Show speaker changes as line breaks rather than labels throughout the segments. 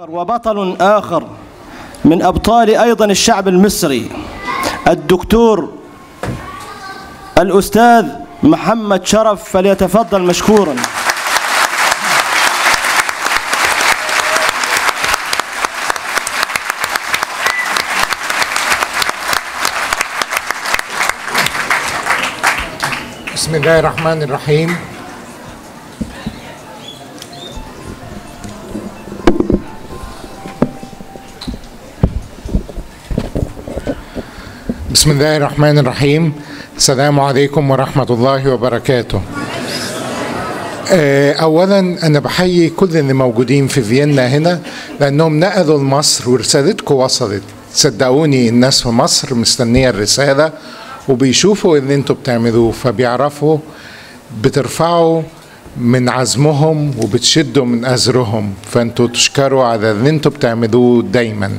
وبطل آخر من أبطال أيضا الشعب المصري، الدكتور الأستاذ محمد شرف، فليتفضل مشكورا.
بسم الله الرحمن الرحيم. بسم الله الرحمن الرحيم. السلام عليكم ورحمة الله وبركاته. أولا أنا بحيي كل اللي موجودين في فيينا هنا لأنهم نقلوا لمصر ورسالتكم وصلت. صدقوني الناس في مصر مستنية الرسالة وبيشوفوا اللي انتوا بتعملوه، فبيعرفوا بترفعوا من عزمهم وبتشدوا من أزرهم، فانتوا تشكروا على اللي انتوا بتعملوه دايما.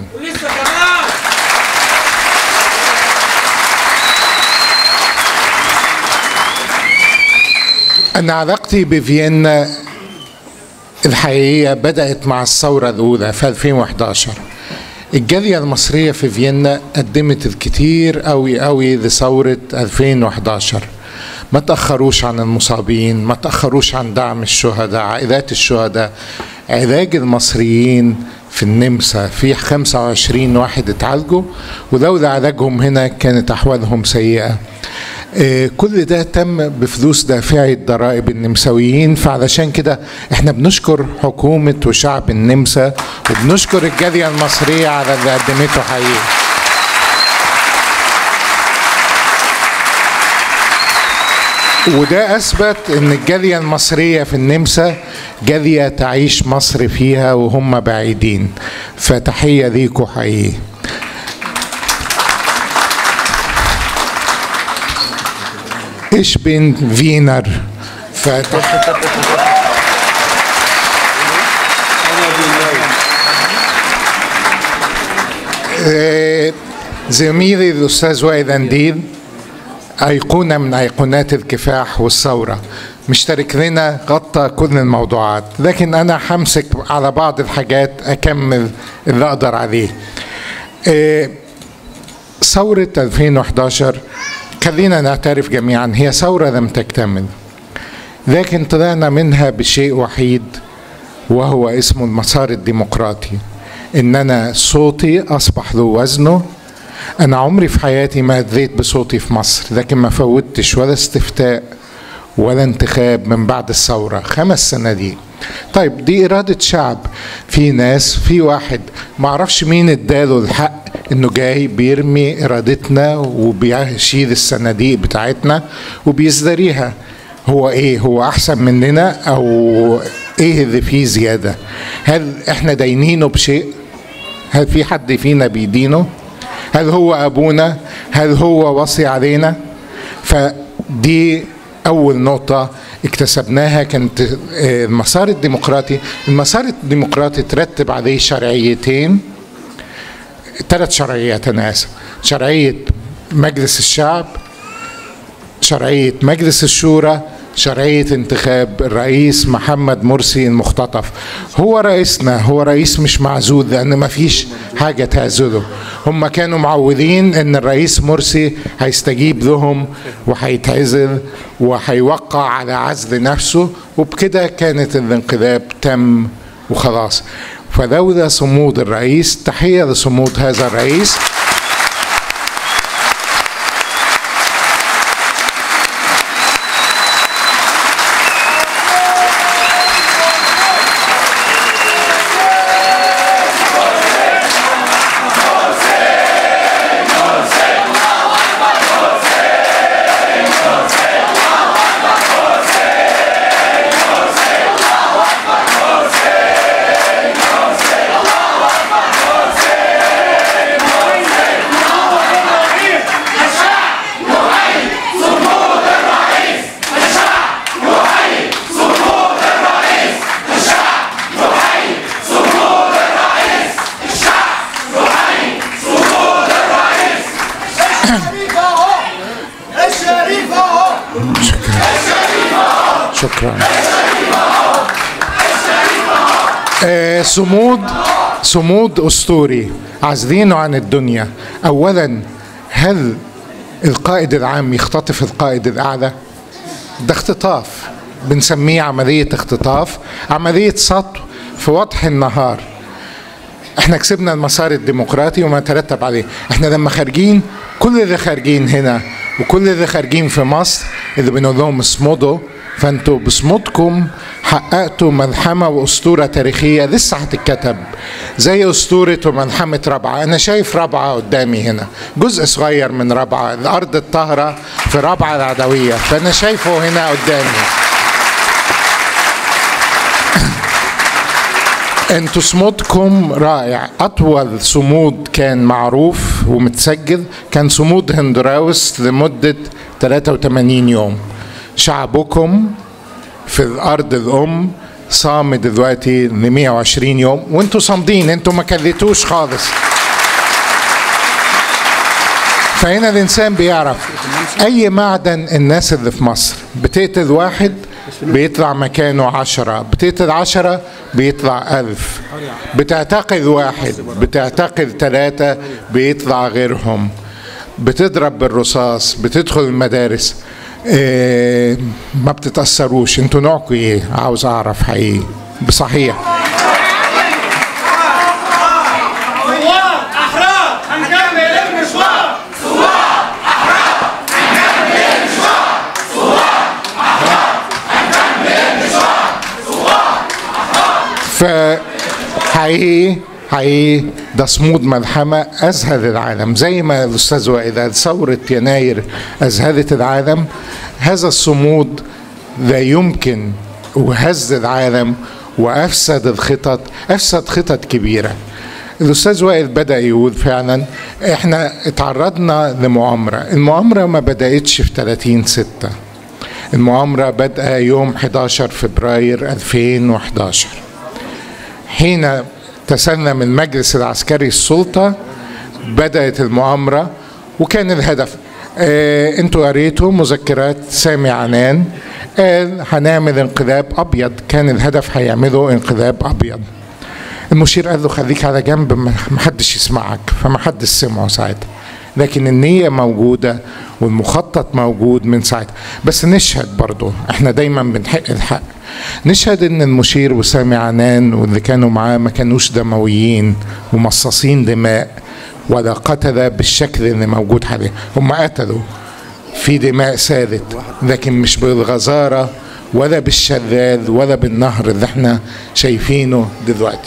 أنا علاقتي بفيينا الحقيقية بدأت مع الثورة الأولى في 2011. الجالية المصرية في فيينا قدمت الكتير قوي لثورة 2011. ما تأخروش عن المصابين، ما تأخروش عن دعم الشهداء، عائلات الشهداء، علاج المصريين في النمسا. في 25 واحد اتعالجوا ولولا علاجهم هنا كانت أحوالهم سيئة. كل ده تم بفلوس دافعي الضرائب النمساويين، فعلشان كده احنا بنشكر حكومة وشعب النمسا وبنشكر الجالية المصرية على اللي قدمته حقيقي. وده أثبت إن الجالية المصرية في النمسا جالية تعيش مصر فيها وهم بعيدين، فتحية ليكوا حقيقي. Ich bin Wiener. زميلي الأستاذ وائل أنديل أيقونة من أيقونات الكفاح والثورة، مشترك لنا، غطى كل الموضوعات، لكن أنا همسك على بعض الحاجات أكمل اللي أقدر عليه. ثورة 2011 خلينا نعترف جميعا هي ثورة لم تكتمل، لكن طلعنا منها بشيء وحيد وهو اسمه المسار الديمقراطي، إن أنا صوتي أصبح له وزنه. أنا عمري في حياتي ما أديت بصوتي في مصر، لكن ما فوتش ولا استفتاء ولا انتخاب من بعد الثورة 5 صناديق. طيب دي إرادة شعب، في ناس، في واحد ما أعرفش مين اداله الحق إنه جاي بيرمي إرادتنا وبيشيل الصناديق بتاعتنا وبيزدريها. هو إيه؟ هو أحسن مننا أو إيه اللي فيه زيادة؟ هل إحنا داينينه بشيء؟ هل في حد فينا بيدينه؟ هل هو أبونا؟ هل هو وصي علينا؟ فدي أول نقطة اكتسبناها، كانت المسار الديمقراطي. المسار الديمقراطي ترتب عليه شرعيتين، 3 شرعيات، أنا آسف، شرعية مجلس الشعب، شرعية مجلس الشورى، شرعية انتخاب الرئيس محمد مرسي المختطف. هو رئيسنا، هو رئيس مش معزول لأن ما فيش حاجة تعزله. هم كانوا معودين أن الرئيس مرسي هيستجيب لهم وهيتعزل وهيوقع على عزل نفسه، وبكده كانت الانقلاب تم وخلاص. فلولا صمود الرئيس، تحية لصمود هذا الرئيس، شكرا. صمود صمود أسطوري عازلينه عن الدنيا. أولا، هل القائد العام يختطف القائد الأعلى؟ ده اختطاف، بنسميه عملية اختطاف، عملية سطو في وضح النهار. احنا كسبنا المسار الديمقراطي وما ترتب عليه. احنا لما خارجين، كل اللي خارجين هنا وكل اللي خارجين في مصر اللي بنقول لهم اصمدوا، فانتوا بصمودكم حققتوا ملحمة وأسطورة تاريخية لسه هتتكتب، زي أسطورة وملحمة رابعة. أنا شايف رابعة قدامي هنا، جزء صغير من رابعة، الأرض الطاهرة في رابعة العدوية، فأنا شايفه هنا قدامي. انتوا صمودكم رائع. أطول صمود كان معروف ومتسجل كان صمود هندراوس لمدة 83 يوم. شعبكم في الأرض الأم صامد دلوقتي ل 120 يوم، وانتوا صامدين، انتوا ما كلتوش خالص. فهنا الإنسان بيعرف أي معدن. الناس اللي في مصر بتقتل واحد بيطلع مكانه 10، بتقتل 10 بيطلع 1000، بتعتقل واحد بتعتقل 3 بيطلع غيرهم، بتضرب بالرصاص، بتدخل المدارس. ما بتتأثروش. انتوا نوعكم ايه؟ عاوز اعرف حقيقي بصحيح. فحقيقي ده صمود ملحمة أذهل العالم، زي ما الأستاذ وائل ثورة يناير أذهلت العالم. هذا الصمود لا يمكن، وهز العالم وأفسد الخطط، أفسد خطط كبيرة. الأستاذ وائل بدأ يقول فعلا إحنا اتعرضنا لمؤامرة. المؤامرة ما بدأتش في 30/6، المؤامرة بدأ يوم 11 فبراير 2011 حين تسلم المجلس العسكري السلطة. بدأت المؤامرة وكان الهدف، انتوا قريتوا مذكرات سامي عنان، قال هنعمل انقلاب أبيض. كان الهدف هيعملوا انقلاب أبيض. المشير قال له خليك على جنب محدش يسمعك، فمحدش سمعه ساعتها، لكن النية موجودة والمخطط موجود من ساعتها. بس نشهد برضو، احنا دايما بنحق الحق، نشهد ان المشير وسامي عنان واللي كانوا معاه ما كانوش دمويين ومصاصين دماء ولا قتل بالشكل اللي موجود حاليا. هم قتلوا، في دماء سالت، لكن مش بالغزارة ولا بالشلال ولا بالنهر اللي احنا شايفينه دلوقتي.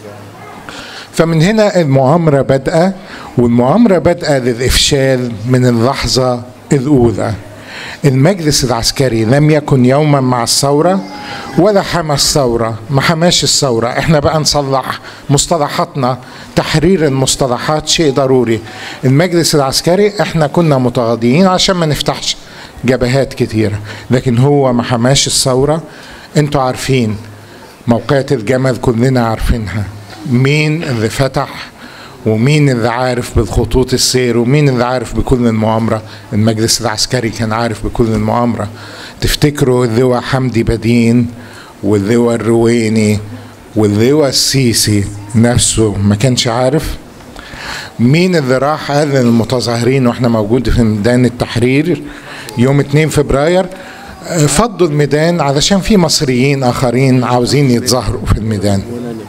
فمن هنا المؤامرة بدأ، والمؤامرة بدأ للإفشال من اللحظة الأولى. المجلس العسكري لم يكن يوما مع الثورة ولا حمى الثورة، ما حماش الثورة. احنا بقى نصلح مصطلحاتنا، تحرير المصطلحات شيء ضروري. المجلس العسكري احنا كنا متغاضيين عشان ما نفتحش جبهات كتيرة، لكن هو ما حماش الثورة. انتوا عارفين موقعة الجمل كلنا عارفينها، مين اللي فتح ومين اللي عارف بالخطوط السير ومين اللي عارف بكل المؤامرة. المجلس العسكري كان عارف بكل المؤامرة. تفتكروا اللواء حمدي بدين واللواء الرويني واللواء السيسي نفسه ما كانش عارف؟ مين اللي راح قال للمتظاهرين واحنا موجود في ميدان التحرير يوم 2 فبراير فضوا الميدان علشان في مصريين آخرين عاوزين يتظاهروا في الميدان؟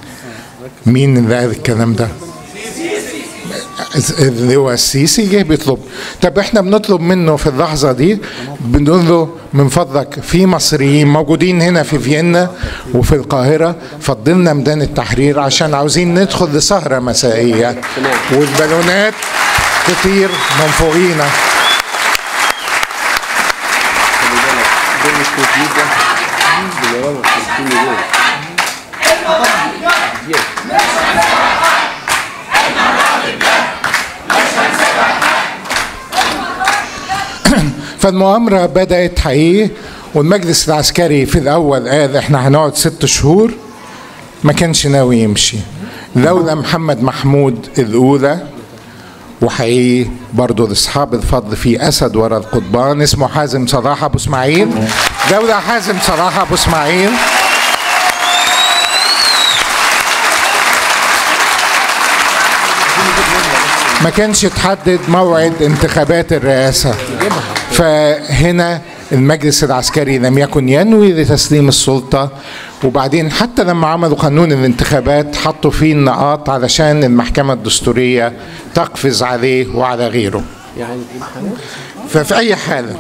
مين اللي قال الكلام ده؟ اللي هو السيسي جه بيطلب. طب احنا بنطلب منه في اللحظة دي، بنقول له من فضلك في مصريين موجودين هنا في فيينا وفي القاهرة، فضلنا ميدان التحرير عشان عاوزين ندخل لسهرة مسائية والبالونات تطير من فوقينا. فالمؤامرة بدأت حقيقي، والمجلس العسكري في الأول قال احنا هنقعد 6 شهور، ما كانش ناوي يمشي لولا محمد محمود الأولى. وحقيقي برضو لأصحاب الفضل في أسد ورا القضبان اسمه حازم صلاح أبو إسماعيل. لولا حازم صلاح أبو إسماعيل ما كانش تحدد موعد انتخابات الرئاسة، فهنا المجلس العسكري لم يكن ينوي لتسليم السلطة. وبعدين حتى لما عملوا قانون الانتخابات حطوا فيه النقاط علشان المحكمة الدستورية تقفز عليه وعلى غيره. ففي أي حالة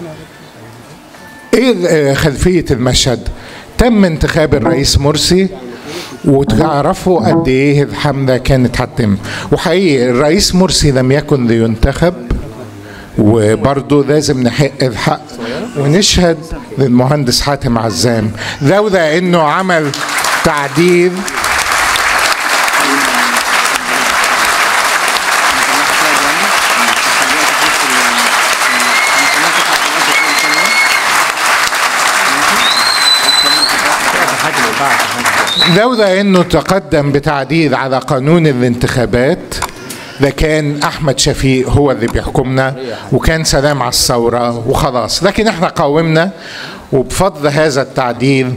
ايه خلفية المشهد؟ تم انتخاب الرئيس مرسي، وتعرفوا قد ايه الحملة كانت هتتم. وحقيقي الرئيس مرسي لم يكن لينتخب، وبرضه لازم نحق الحق ونشهد للمهندس حاتم عزام لولا انه عمل تعديل تقدم بتعديل على قانون الانتخابات لكان أحمد شفيق هو اللي بيحكمنا وكان سلام على الثورة وخلاص. لكن احنا قاومنا، وبفضل هذا التعديل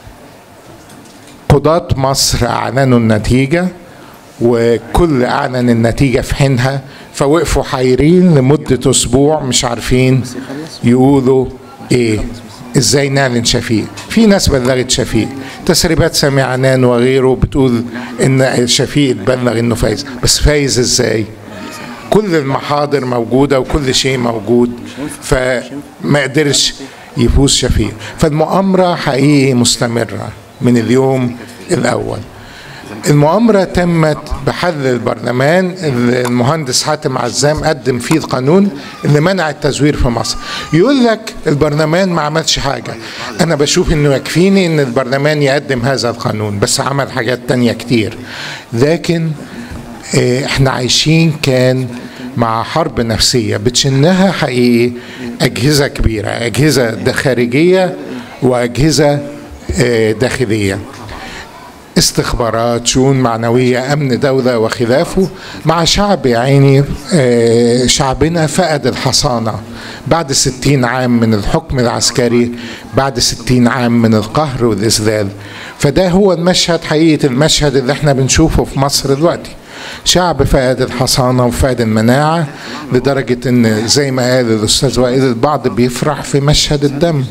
قضاة مصر أعلنوا النتيجة، وكل أعلن النتيجة في حينها، فوقفوا حيرين لمدة أسبوع مش عارفين يقولوا إيه، ازاي نعلن شفيق. في ناس بلغت شفيق، تسريبات سامي عنان وغيره بتقول ان شفيق اتبلغ انه فايز، بس فايز ازاي؟ كل المحاضر موجودة وكل شيء موجود، فما قدرش يفوز شفيق. فالمؤامرة حقيقي مستمرة من اليوم الأول. المؤامرة تمت بحل البرلمان. المهندس حاتم عزام قدم فيه القانون اللي منع التزوير في مصر. يقول لك البرلمان ما عملش حاجة. أنا بشوف إنه يكفيني إن البرلمان يقدم هذا القانون، بس عمل حاجات تانية كتير. لكن إحنا عايشين كان مع حرب نفسية بتشنها حقيقي أجهزة كبيرة، أجهزة خارجية وأجهزة داخلية، استخبارات، شؤون معنوية، أمن دولة وخلافه، مع شعب يا عيني شعبنا فقد الحصانة بعد 60 عام من الحكم العسكري، بعد 60 عام من القهر والإذلال. فده هو المشهد، حقيقة المشهد اللي احنا بنشوفه في مصر دلوقتي. شعب فقد الحصانة وفقد المناعة لدرجة ان زي ما قال الأستاذ وائل البعض بيفرح في مشهد الدم.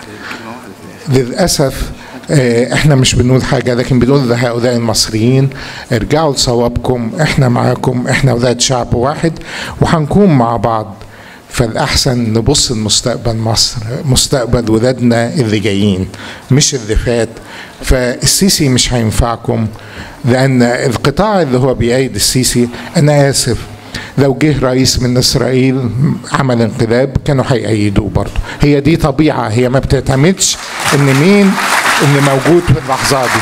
للأسف احنا مش بنقول حاجة، لكن بنقول لهؤلاء المصريين ارجعوا لصوابكم، احنا معاكم، احنا اولاد شعب واحد وهنكون مع بعض. فالأحسن نبص لمستقبل مصر، مستقبل ولادنا اللي جايين مش اللي فات. فالسيسي مش هينفعكم، لأن القطاع اللي هو بيأيد السيسي، أنا آسف، لو جه رئيس من إسرائيل عمل انقلاب كانوا هيأيدوه برضه. هي دي طبيعة، هي ما بتعتمدش إن مين اللي موجود في اللحظة دي.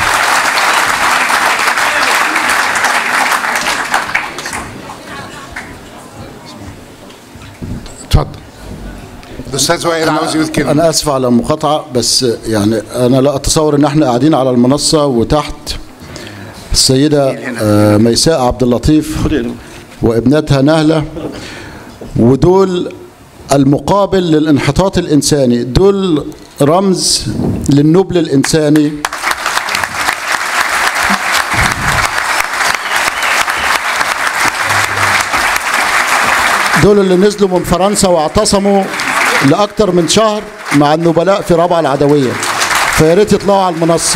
اتفضل الأستاذ وائل عاوز يقول كلمة.
أنا آسف على المقاطعة، بس يعني أنا لا أتصور إن احنا قاعدين على المنصة وتحت السيدة ميساء عبد اللطيف وابنتها نهلة، ودول المقابل للانحطاط الإنساني، دول رمز للنبل الإنساني. دول اللي نزلوا من فرنسا واعتصموا لأكثر من شهر مع النبلاء في رابعة العدوية، فيا ريت يطلعوا على المنصة.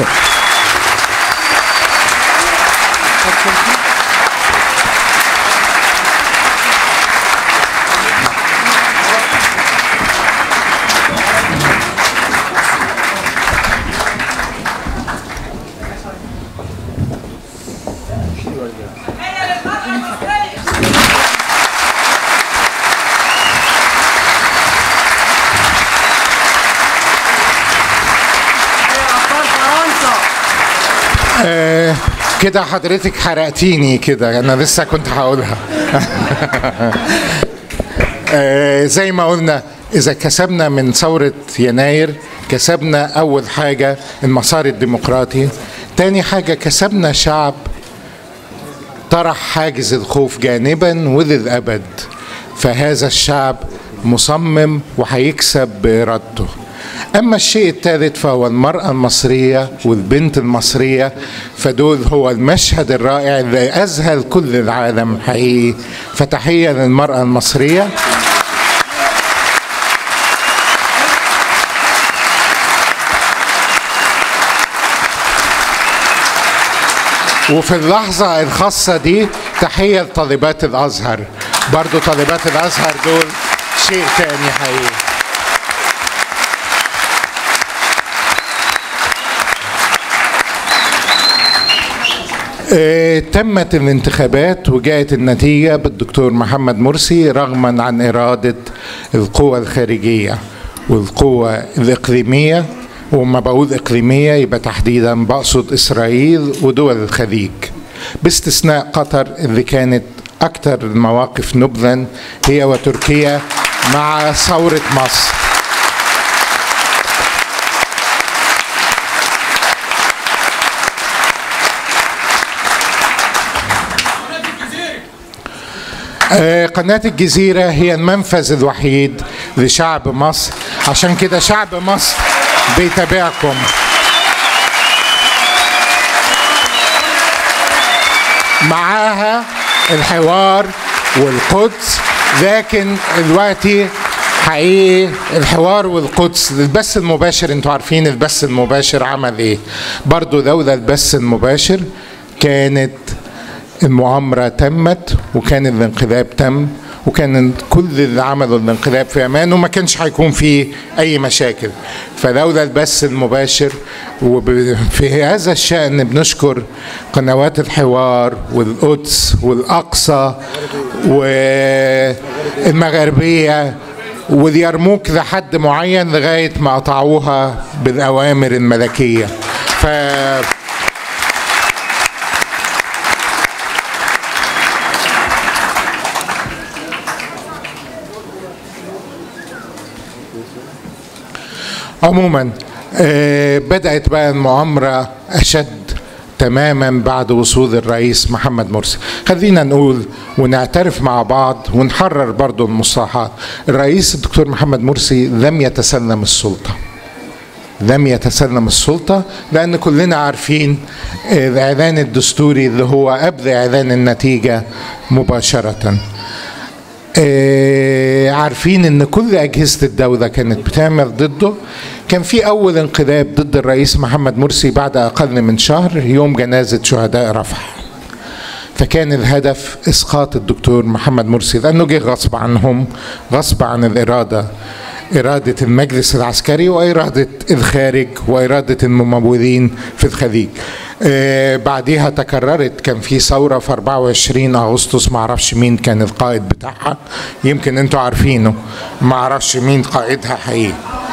كده حضرتك حرقتيني كده، أنا لسه كنت هقولها. زي ما قلنا، إذا كسبنا من ثورة يناير كسبنا أول حاجة المسار الديمقراطي، تاني حاجة كسبنا شعب طرح حاجز الخوف جانبا وللأبد، فهذا الشعب مصمم وهيكسب بإرادته. أما الشيء الثالث فهو المرأة المصرية والبنت المصرية، فدول هو المشهد الرائع اللي أذهل كل العالم حقيقي. فتحية للمرأة المصرية. وفي اللحظة الخاصة دي تحية لطالبات الأزهر، برضو طالبات الأزهر دول شيء تاني حقيقي. تمت الانتخابات وجاءت النتيجة بالدكتور محمد مرسي رغما عن إرادة القوى الخارجية والقوى الإقليمية. وما بقول إقليمية يبقى تحديدا بقصد إسرائيل ودول الخليج، باستثناء قطر اللي كانت أكثر المواقف نبذا هي وتركيا مع ثورة مصر. قناة الجزيرة هي المنفذ الوحيد لشعب مصر، عشان كده شعب مصر بيتابعكم. معاها الحوار والقدس، لكن دلوقتي حقيقي الحوار والقدس البث المباشر، انتوا عارفين البث المباشر عمل ايه؟ برضو لولا البث المباشر كانت المؤامرة تمت وكان الانقلاب تم، وكان كل اللي عملوا الانقلاب في امان وما كانش هيكون فيه اي مشاكل. فلولا البث المباشر. وفي هذا الشأن بنشكر قنوات الحوار والقدس والأقصى والمغربية واليرموك لحد معين لغاية ما قطعوها بالأوامر الملكية. عموما بدأت بقى المؤامرة أشد تماما بعد وصول الرئيس محمد مرسي. خلينا نقول ونعترف مع بعض ونحرر برضو المصطلحات. الرئيس الدكتور محمد مرسي لم يتسلم السلطة، لم يتسلم السلطة، لأن كلنا عارفين الإعلان الدستوري اللي هو قبل إعلان النتيجة مباشرة. عارفين ان كل اجهزه الدوله كانت بتعمل ضده. كان في اول انقلاب ضد الرئيس محمد مرسي بعد اقل من شهر يوم جنازه شهداء رفح، فكان الهدف اسقاط الدكتور محمد مرسي لانه جه غصب عنهم، غصب عن الاراده، إرادة المجلس العسكري وإرادة الخارج وإرادة الممولين في الخليج. بعدها تكررت، كان في ثورة في 24 أغسطس، معرفش مين كان القائد بتاعها، يمكن انتوا عارفينه، معرفش مين قائدها حقيقي.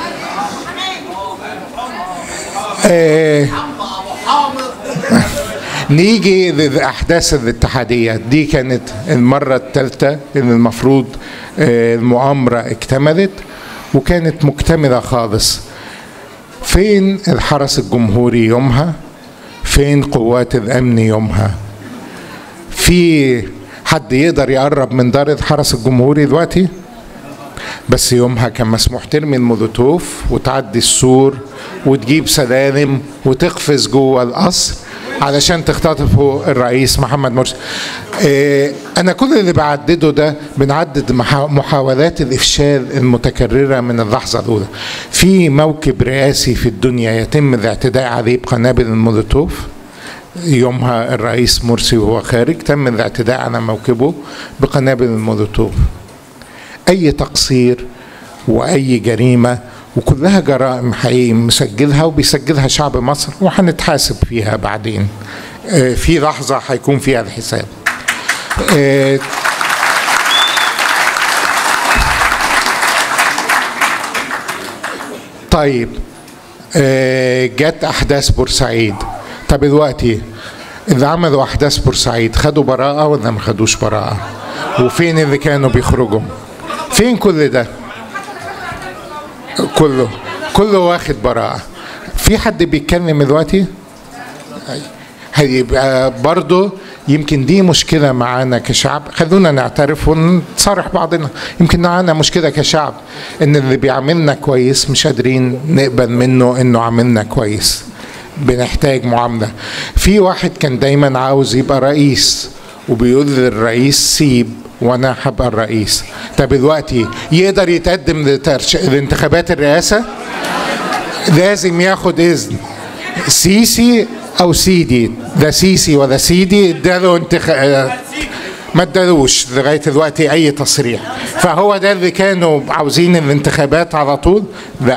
نيجي للأحداث الاتحادية دي، كانت المرة الثالثة اللي المفروض المؤامرة اكتملت وكانت مكتملة خالص. فين الحرس الجمهوري يومها؟ فين قوات الأمن يومها؟ في حد يقدر يقرب من دار الحرس الجمهوري دلوقتي؟ بس يومها كان مسموح ترمي المولوتوف وتعدي السور وتجيب سلالم وتقفز جوه القصر علشان تختطفوا الرئيس محمد مرسي. أنا كل اللي بعدده ده بنعدد محاولات الإفشال المتكررة من اللحظة الأولى. في موكب رئاسي في الدنيا يتم الاعتداء عليه بقنابل المولوتوف، يومها الرئيس مرسي وهو خارج تم الاعتداء على موكبه بقنابل المولوتوف. أي تقصير وأي جريمة، وكلها جرائم حقيقي مسجلها وبيسجلها شعب مصر وهنتحاسب فيها بعدين، في لحظة هيكون فيها الحساب. طيب جت أحداث بورسعيد. طب دلوقتي اللي عملوا أحداث بورسعيد خدوا براءة ولا ما خدوش براءة؟ وفين اللي كانوا بيخرجوا؟ فين كل ده؟ كله واخد براءة. في حد بيتكلم دلوقتي؟ هيبقى برضه يمكن دي مشكلة معانا كشعب. خلونا نعترف ونصارح بعضنا، يمكن معانا مشكلة كشعب ان اللي بيعملنا كويس مش قادرين نقبل منه انه عملنا كويس، بنحتاج معاملة. في واحد كان دايما عاوز يبقى رئيس وبيقول للرئيس سيب وانا هبقى الرئيس. طب دلوقتي يقدر يتقدم لانتخابات الرئاسة؟ لازم ياخد اذن سيسي او سيدي، ده سيسي ولا سيدي اداله ما ادالوش لغايه دلوقتي اي تصريح. فهو ده اللي كانوا عاوزين الانتخابات على طول؟ لا.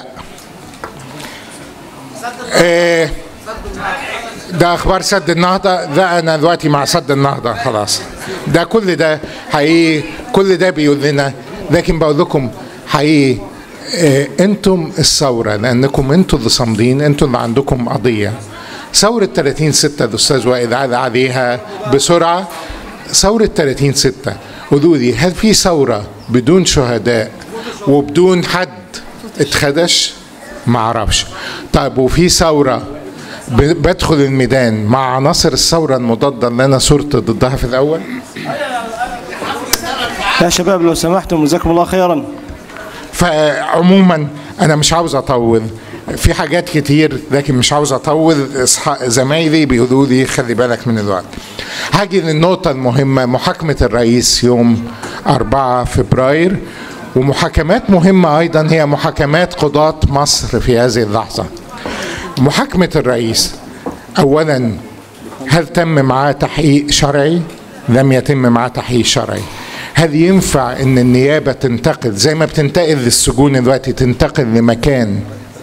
ده اخبار سد النهضه، لا انا دلوقتي مع سد النهضه خلاص. ده كل ده حقيقي، كل ده بيقول لنا. لكن بقول لكم حقيقي انتم الثوره، لانكم انتم اللي صامدين، انتم اللي عندكم قضيه. ثوره 30/6 الاستاذ وائل قال عليها بسرعه. ثوره 30/6 قولوا لي، هل في ثوره بدون شهداء وبدون حد اتخدش؟ ما اعرفش. طيب وفي ثوره بدخل الميدان مع عناصر الثوره المضاده اللي انا صرت ضدها في الاول؟
يا شباب لو سمحتم جزاكم الله خيرا.
فعموما انا مش عاوز اطول في حاجات كتير، لكن مش عاوز اطول. زمايلي بيقولوا لي خلي بالك من الوقت. هاجي للنقطة المهمة، محاكمة الرئيس يوم 4 فبراير، ومحاكمات مهمة أيضا هي محاكمات قضاة مصر في هذه اللحظة. محاكمة الرئيس أولا، هل تم معاه تحقيق شرعي؟ لم يتم معاه تحقيق شرعي. هل ينفع ان النيابة تنتقل زي ما بتنتقل للسجون دلوقتي، تنتقل لمكان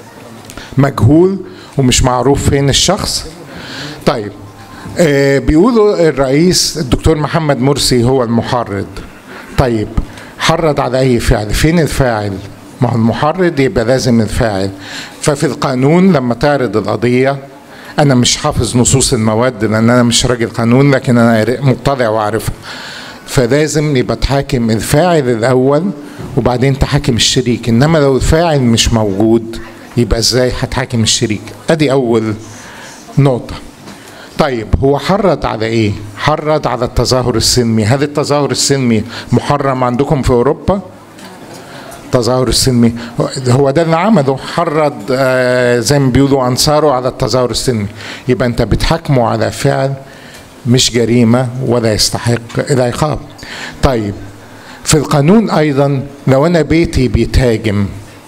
مجهول ومش معروف فين الشخص؟ طيب بيقولوا الرئيس الدكتور محمد مرسي هو المحرض. طيب حرض على اي فعل؟ فين الفاعل؟ ما هو المحرض يبقى لازم الفاعل. ففي القانون لما تعرض القضية، انا مش حافظ نصوص المواد لان انا مش راجل قانون، لكن انا مطلع واعرفها. فلازم يبقى تحاكم الفاعل الاول وبعدين تحاكم الشريك. انما لو الفاعل مش موجود يبقى ازاي هتحاكم الشريك؟ ادي اول نقطة. طيب هو حرض على ايه؟ حرض على التظاهر السلمي. هل التظاهر السلمي محرم عندكم في اوروبا؟ التظاهر السلمي هو ده اللي عمله، حرض زي ما بيقولوا انصاره على التظاهر السلمي. يبقى انت بتحاكمه على فعل مش جريمة ولا يستحق العقاب. طيب في القانون أيضا لو أنا بيتي بيتهاجم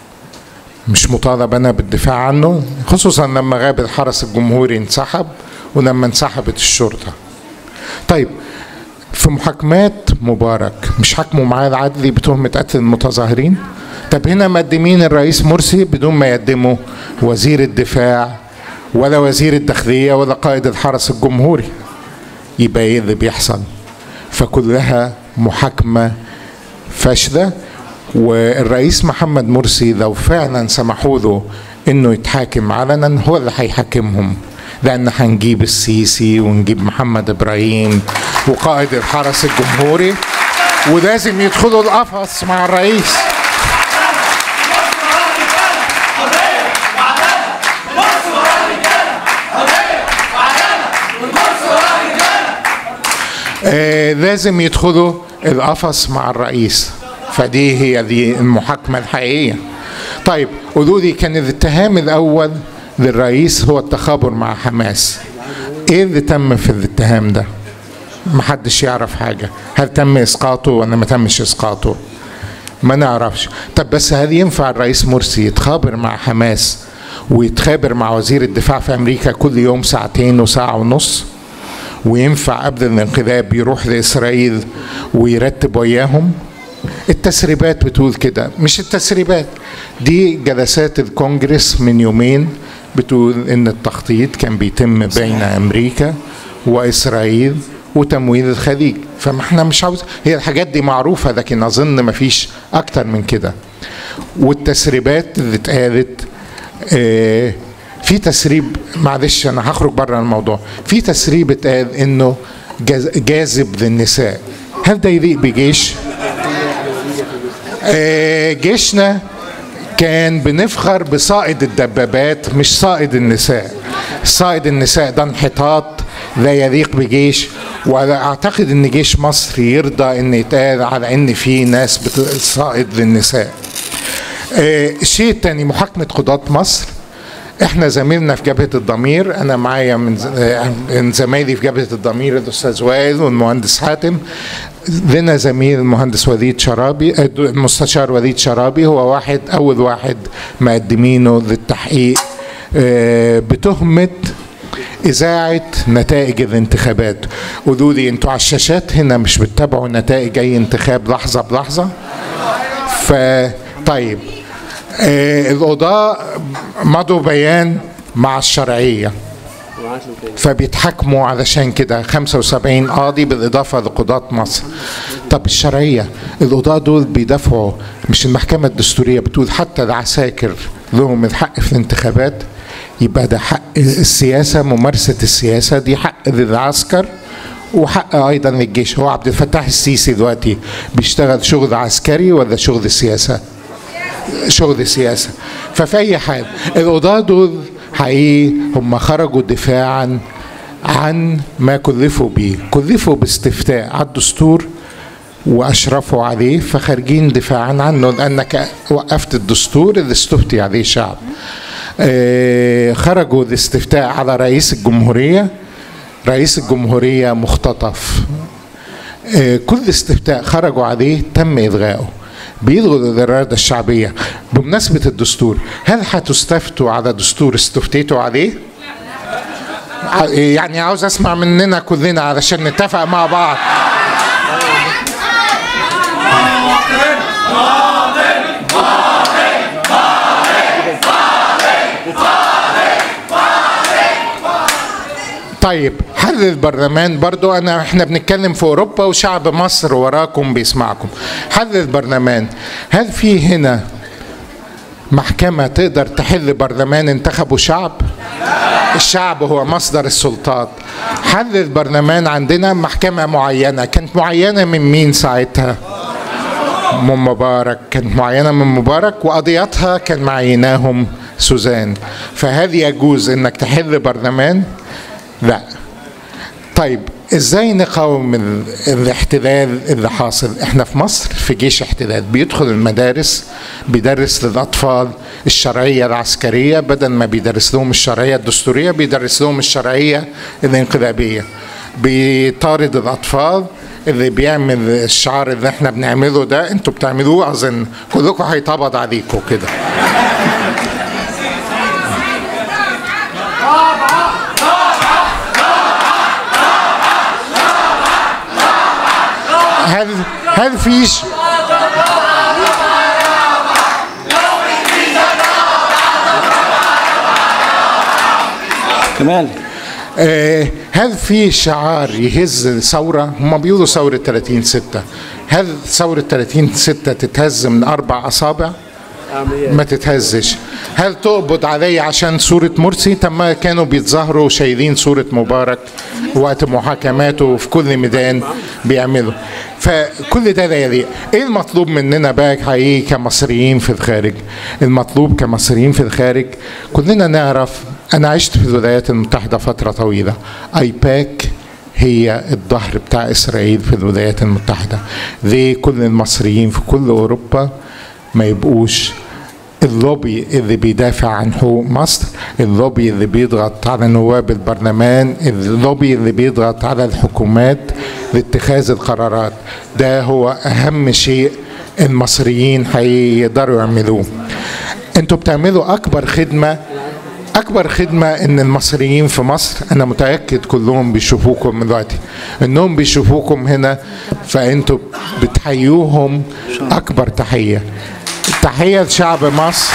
مش مطالب أنا بالدفاع عنه، خصوصا لما غاب الحرس الجمهوري انسحب ولما انسحبت الشرطة. طيب في محاكمات مبارك مش حكموا معاه العدلي بتهمة قتل المتظاهرين؟ طب هنا مقدمين الرئيس مرسي بدون ما يقدموا وزير الدفاع ولا وزير الداخلية ولا قائد الحرس الجمهوري. يبقى ايه اللي بيحصل؟ فكلها محاكمة فاشلة. والرئيس محمد مرسي لو فعلا سمحوا له انه يتحاكم علنا هو اللي هيحاكمهم، لان هنجيب السيسي ونجيب محمد ابراهيم وقائد الحرس الجمهوري ولازم يدخلوا القفص مع الرئيس. لازم يدخلوا القفص مع الرئيس. فدي هي دي المحاكمة الحقيقية. طيب قولوا لي، كان الاتهام الأول للرئيس هو التخابر مع حماس. ايه اللي تم في الاتهام ده؟ محدش يعرف حاجة. هل تم إسقاطه ولا ما تمش إسقاطه؟ ما نعرفش. طب بس هل ينفع الرئيس مرسي يتخابر مع حماس ويتخابر مع وزير الدفاع في أمريكا كل يوم ساعتين وساعة ونص؟ وينفع قبل الانقلاب يروح لإسرائيل ويرتب وياهم؟ التسريبات بتقول كده، مش التسريبات دي، جلسات الكونجرس من يومين بتقول ان التخطيط كان بيتم بين امريكا واسرائيل وتمويل الخليج. فما احنا مش عاوز، هي الحاجات دي معروفة، لكن اظن ما فيش اكتر من كده. والتسريبات اللي اتقالت في تسريب، معلش انا هخرج بره الموضوع، في تسريب اتقال انه جاذب للنساء. هل ده يليق بجيش؟ جيشنا كان بنفخر بصائد الدبابات مش صائد النساء. صائد النساء ده انحطاط لا يليق بجيش، واعتقد ان جيش مصر يرضى ان يتقال على ان في ناس بتصائد للنساء. الشيء الثاني محاكمة قضاة مصر. احنا زميلنا في جبهة الضمير، انا معايا من زمايلي في جبهة الضمير الاستاذ وائل والمهندس حاتم، لنا زميل المهندس وليد شرابي، المستشار وليد شرابي، هو اول واحد مقدمينه للتحقيق بتهمة إذاعة نتائج الانتخابات. قولوا لي انتوا على الشاشات هنا مش بتتابعوا نتائج أي انتخاب لحظة بلحظة؟ طيب القضاة مضوا بيان مع الشرعية، فبيتحكموا علشان كده 75 قاضي بالإضافة لقضاة مصر. طب الشرعية، القضاة دول بيدافعوا، مش المحكمة الدستورية بتقول حتى العساكر لهم الحق في الانتخابات؟ يبقى ده حق السياسة، ممارسة السياسة دي حق للعسكر وحق أيضا للجيش. هو عبد الفتاح السيسي دلوقتي بيشتغل شغل عسكري ولا شغل سياسة؟ شغل سياسة. ففي أي حال القضاة دول حقيقي هم خرجوا دفاعا عن ما كلفوا به، كلفوا باستفتاء على الدستور وأشرفوا عليه، فخارجين دفاعا عنه لأنك وقفت الدستور اللي استفتي عليه شعب. خرجوا الاستفتاء على رئيس الجمهورية، رئيس الجمهورية مختطف. كل استفتاء خرجوا عليه تم إلغائه، بيلغوا الإرادة الشعبية. بمناسبة الدستور، هل هتستفتوا على دستور استفتيتوا عليه؟ يعني عاوز أسمع مننا كلنا علشان نتفق مع بعض. طيب حل البرلمان برضو، احنا بنتكلم في اوروبا وشعب مصر وراكم بيسمعكم. حل البرلمان، هل في هنا محكمة تقدر تحل برلمان انتخبوا شعب؟ الشعب هو مصدر السلطات. حل البرلمان عندنا محكمة معينة، كانت معينة من مين ساعتها؟ من مبارك، كانت معينة من مبارك وقضياتها كان معيناهم سوزان. فهل يجوز انك تحل برلمان؟ لا. طيب ازاي نقاوم الاحتلال اللي حاصل؟ احنا في مصر في جيش احتلال بيدخل المدارس، بيدرس للاطفال الشرعيه العسكريه بدل ما بيدرس لهم الشرعيه الدستوريه، بيدرس لهم الشرعيه الانقلابيه. بيطارد الاطفال، اللي بيعمل الشعار اللي احنا بنعمله ده انتوا بتعملوه، اظن كلكم هيتقبض عليكم كده. هل فيش
كمال
هل في شعار يهز ثورة؟ هم بيقولوا ثورة 30/6. هل ثورة 30/6 تتهز من 4 أصابع؟ ما تتهزش. هل تقبض علي عشان صورة مرسي؟ طب ما كانوا بيتظاهروا شايلين صورة مبارك وقت محاكماته وفي كل ميدان بيعملوا. فكل ده لا يليق. ايه المطلوب مننا بقى حقيقي كمصريين في الخارج؟ المطلوب كمصريين في الخارج كلنا نعرف، انا عشت في الولايات المتحدة فترة طويلة، ايباك هي الظهر بتاع اسرائيل في الولايات المتحدة. ليه كل المصريين في كل اوروبا ما يبقوش اللوبي اللي بيدافع عن حقوق مصر، اللوبي اللي بيضغط على نواب البرلمان، اللوبي اللي بيضغط على الحكومات لاتخاذ القرارات؟ ده هو أهم شيء المصريين هيقدروا يعملوه. انتوا بتعملوا أكبر خدمة إن المصريين في مصر، أنا متأكد كلهم بيشوفوكم دلوقتي، إنهم بيشوفوكم هنا، فأنتوا بتحيوهم أكبر تحية. تحية لشعب مصر.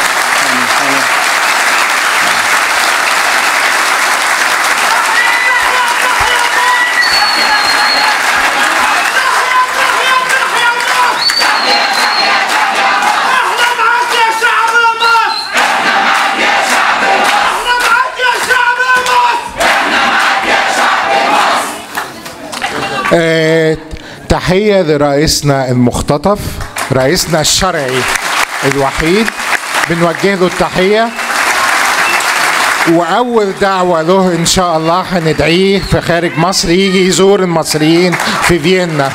تحية لرئيسنا المختطف، رئيسنا الشرعي الوحيد، بنوجه له التحية. وأول دعوة له إن شاء الله هندعيه في خارج مصر يجي يزور المصريين في فيينا.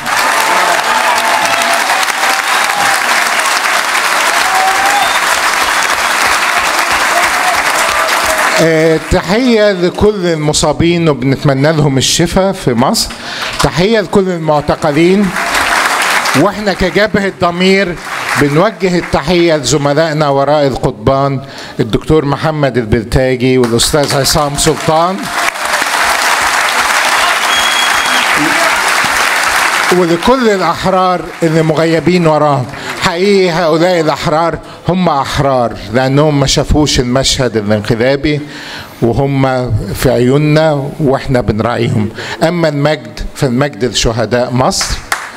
تحية لكل المصابين وبنتمنى لهم الشفاء في مصر. تحية لكل المعتقلين، واحنا كجبهة ضمير بنوجه التحية لزملائنا وراء القضبان الدكتور محمد البلتاجي والأستاذ عصام سلطان، ولكل الأحرار اللي مغيبين وراهم. حقيقي هؤلاء الأحرار هم أحرار لأنهم ما شافوش المشهد الانقلابي وهم في عيوننا وإحنا بنراعيهم. أما المجد فالمجد لشهداء مصر،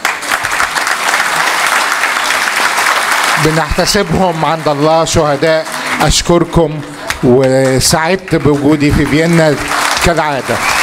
بنحتسبهم عند الله شهداء. أشكركم وسعدت بوجودي في فيينا كالعادة.